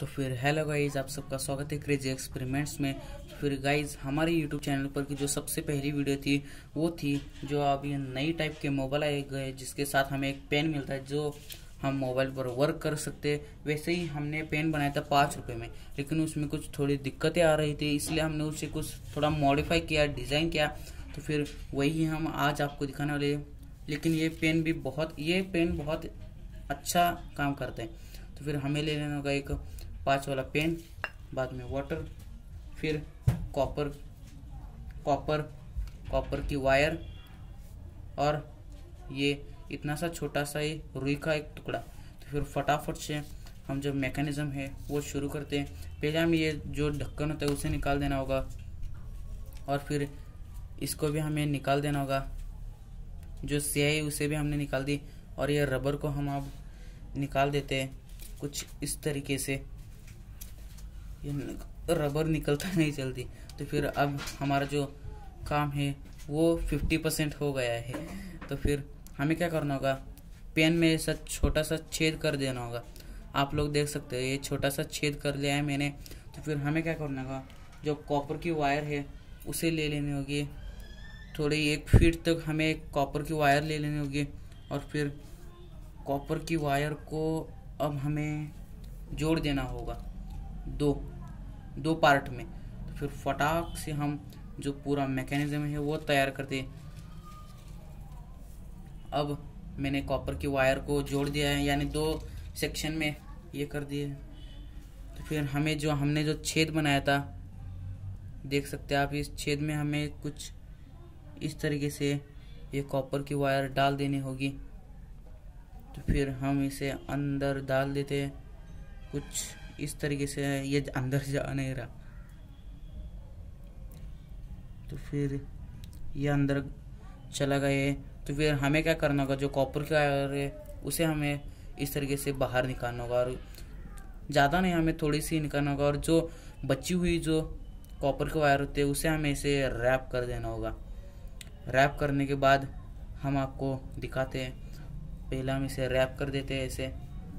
तो फिर hello guys, आप सबका स्वागत है क्रेजी एक्सपेरिमेंट्स में। तो फिर गाइज हमारे यूट्यूब चैनल पर की जो सबसे पहली वीडियो थी वो थी जो अब ये नई टाइप के मोबाइल आए गए जिसके साथ हमें एक पेन मिलता है जो हम मोबाइल पर वर्क कर सकते। वैसे ही हमने पेन बनाया था 5 रुपये में, लेकिन उसमें कुछ थोड़ी दिक्कतें आ रही थी, इसलिए हमने उसे कुछ थोड़ा मॉडिफाई किया, डिज़ाइन किया। तो फिर वही हम आज आपको दिखाने वाले हैं। लेकिन ये पेन बहुत अच्छा काम करते हैं। तो फिर हमें ले लेना होगा एक 5 वाला पेन, बाद में वाटर, फिर कॉपर की वायर और ये इतना सा छोटा सा ये रुई का एक टुकड़ा। तो फिर फटाफट से हम जो मैकेनिज्म है वो शुरू करते हैं। पहले हम ये जो ढक्कन होता है उसे निकाल देना होगा और फिर इसको भी हमें निकाल देना होगा। जो स्याही उसे भी हमने निकाल दी और ये रबर को हम अब निकाल देते हैं कुछ इस तरीके से। ये रबर निकलता नहीं जल्दी। तो फिर अब हमारा जो काम है वो 50% हो गया है। तो फिर हमें क्या करना होगा, पेन में ऐसा छोटा सा छेद कर देना होगा। आप लोग देख सकते हैं ये छोटा सा छेद कर लिया है मैंने। तो फिर हमें क्या करना होगा, जो कॉपर की वायर है उसे ले लेनी होगी। थोड़ी 1 फीट तक हमें कॉपर की वायर ले लेनी होगी और फिर कॉपर की वायर को अब हमें जोड़ देना होगा दो पार्ट में। तो फिर फटाक से हम जो पूरा मैकेनिज्म है वो तैयार करते हैं। अब मैंने कॉपर की वायर को जोड़ दिया है, यानी 2 सेक्शन में ये कर दिए। तो फिर हमने जो छेद बनाया था, देख सकते हैं आप, इस छेद में हमें कुछ इस तरीके से ये कॉपर की वायर डाल देनी होगी। तो फिर हम इसे अंदर डाल देते हैं कुछ इस तरीके से। ये अंदर जा नहीं रहा, तो फिर ये अंदर चला गया। तो फिर हमें क्या करना होगा, जो कॉपर की वायर है उसे हमें इस तरीके से बाहर निकालना होगा और ज़्यादा नहीं, हमें थोड़ी सी निकालना होगा। और जो बची हुई जो कॉपर की वायर होती है उसे हमें इसे रैप कर देना होगा। रैप करने के बाद हम आपको दिखाते हैं। पहले हम इसे रैप कर देते हैं, ऐसे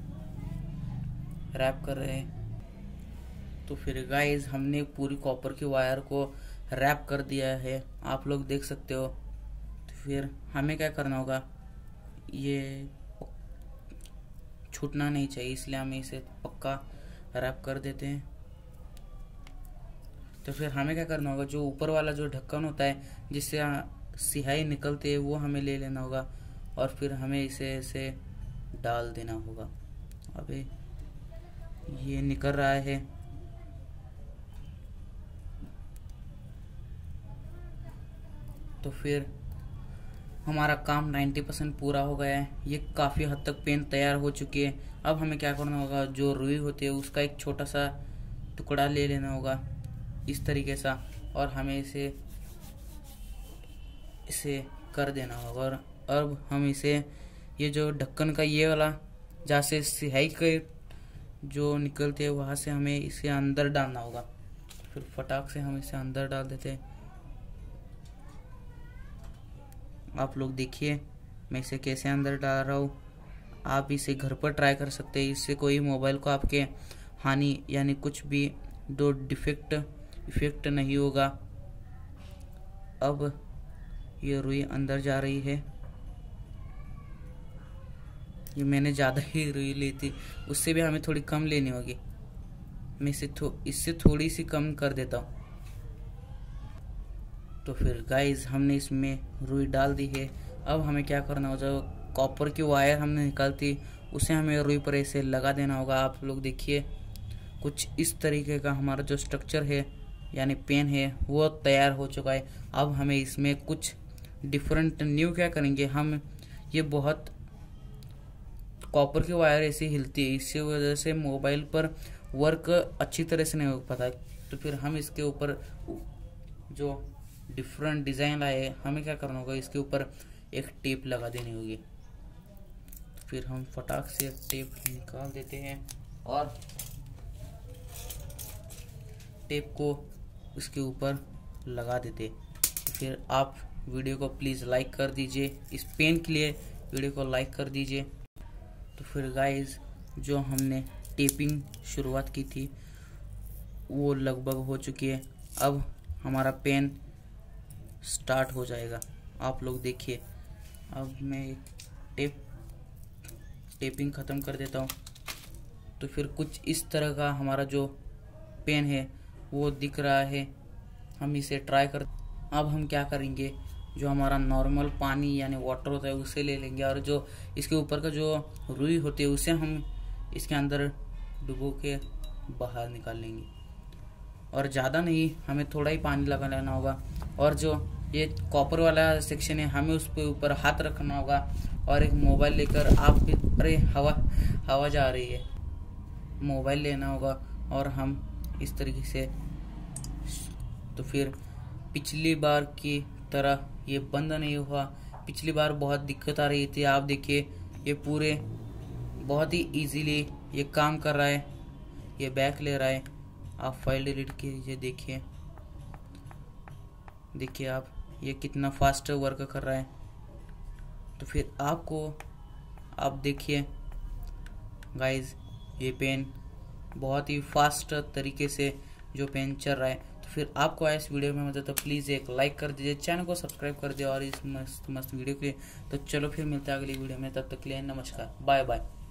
रैप कर रहे हैं। तो फिर गाइस हमने पूरी कॉपर की वायर को रैप कर दिया है, आप लोग देख सकते हो। तो फिर हमें क्या करना होगा, ये छूटना नहीं चाहिए, इसलिए हम इसे पक्का रैप कर देते हैं। तो फिर हमें क्या करना होगा, जो ऊपर वाला जो ढक्कन होता है जिससे स्याही निकलती है वो हमें ले लेना होगा और फिर हमें इसे ऐसे डाल देना होगा। अबे ये निकल रहा है। तो फिर हमारा काम 90% पूरा हो गया है। ये काफ़ी हद तक पेन तैयार हो चुकी है। अब हमें क्या करना होगा, जो रुई होती है उसका एक छोटा सा टुकड़ा ले लेना होगा इस तरीके सा और हमें इसे कर देना होगा। और अब हम इसे, ये जो ढक्कन का ये वाला जहाँ से स्याही के जो निकलते हैं वहाँ से हमें इसे अंदर डालना होगा। फिर फटाक से हम इसे अंदर डाल देते हैं। आप लोग देखिए मैं इसे कैसे अंदर डाल रहा हूँ। आप इसे घर पर ट्राई कर सकते हैं, इससे कोई मोबाइल को आपके हानि यानी कुछ भी इफेक्ट नहीं होगा। अब ये रुई अंदर जा रही है। ये मैंने ज़्यादा ही रुई ली थी, उससे भी हमें थोड़ी कम लेनी होगी। मैं इससे थोड़ी सी कम कर देता हूँ। तो फिर गाइस हमने इसमें रुई डाल दी है। अब हमें क्या करना होगा, जो कॉपर की वायर हमने निकालती उसे हमें रुई पर ऐसे लगा देना होगा। आप लोग देखिए कुछ इस तरीके का हमारा जो स्ट्रक्चर है यानी पेन है वो तैयार हो चुका है। अब हमें इसमें कुछ डिफरेंट न्यू क्या करेंगे हम, ये बहुत कॉपर की वायर ऐसी हिलती है, इसी वजह से मोबाइल पर वर्क अच्छी तरह से नहीं हो पाता। तो फिर हम इसके ऊपर जो डिफरेंट डिज़ाइन आए, हमें क्या करना होगा, इसके ऊपर एक टेप लगा देनी होगी। तो फिर हम फटाक से टेप निकाल देते हैं और टेप को इसके ऊपर लगा देते। तो फिर आप वीडियो को प्लीज़ लाइक कर दीजिए, इस पेन के लिए वीडियो को लाइक कर दीजिए। तो फिर गाइस जो हमने टेपिंग शुरुआत की थी वो लगभग हो चुकी है। अब हमारा पेन स्टार्ट हो जाएगा। आप लोग देखिए, अब मैं टेपिंग ख़त्म कर देता हूँ। तो फिर कुछ इस तरह का हमारा जो पेन है वो दिख रहा है। हम इसे ट्राई कर। अब हम क्या करेंगे, जो हमारा नॉर्मल पानी यानी वाटर होता है उसे ले लेंगे और जो इसके ऊपर का जो रुई होती है उसे हम इसके अंदर डुबो के बाहर निकाल लेंगे। और ज़्यादा नहीं, हमें थोड़ा ही पानी लगा लेना होगा। और जो ये कॉपर वाला सेक्शन है हमें उस पे ऊपर हाथ रखना होगा और एक मोबाइल लेकर आप भी, अरे हवा जा रही है, मोबाइल लेना होगा और हम इस तरीके से। तो फिर पिछली बार की तरह ये बंद नहीं हुआ। पिछली बार बहुत दिक्कत आ रही थी। आप देखिए ये पूरे बहुत ही इजीली ये काम कर रहा है, ये बैक ले रहा है। आप फाइल डिलीट कीजिए, देखिए आप ये कितना फास्ट वर्क कर रहा है। तो फिर आप देखिए गाइज, ये पेन बहुत ही फास्ट तरीके से जो पेन चल रहा है। तो फिर आपको आया इस वीडियो में मजा तो प्लीज़ एक लाइक कर दीजिए, चैनल को सब्सक्राइब कर दीजिए और इस मस्त वीडियो के लिए। तो चलो फिर मिलते हैं अगली वीडियो में, तब तक के लिए नमस्कार, बाय बाय।